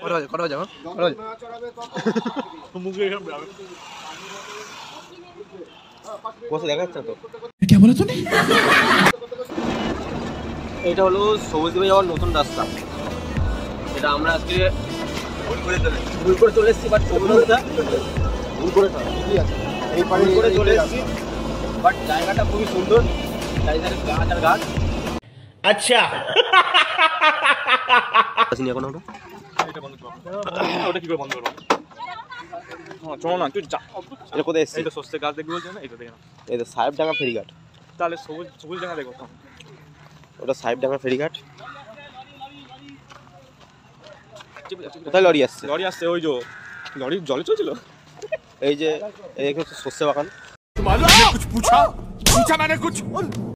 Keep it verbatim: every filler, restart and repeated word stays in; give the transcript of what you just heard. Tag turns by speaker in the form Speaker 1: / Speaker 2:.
Speaker 1: কটা বাজে কটা বাজে আমার কটা বাজে মুখে বসে দেখা যাচ্ছে তো কি বলে তুমি এটা হলো সবুজ দ্বীপে যাওয়ার নতুন রাস্তা এটা আমরা আজকে ভুল করে চলে ভুল করে চলে এসেছি বাট সবুজ রাস্তা ভুল করে ঠিকই আছে এই পারে করে চলে এসেছি বাট জায়গাটা খুবই সুন্দর চারিধারে গাছ আর গাছ আচ্ছা আসিনি এখন ওটা এটা বন্ধ করো ওটা কি করে বন্ধ করব হ্যাঁ চলো না তুই যা এটা কোথায় এসেছিস এটা সস্তে গাছ দেখবি বলছিস না এটা দেখে না এই তো সাহেবডাঙ্গা ফেরিঘাট তাহলে সবুজ সবুজ ডাঙ্গা দেখো ওটা সাহেবডাঙ্গা ফেরিঘাট কোথায় লরি আসছে লরি আসছে ওই যে লরি জলে চলছিল এই যে এই হচ্ছে সস্তে বাগান তোমার कुछ पूछा पूछा मैंने कुछ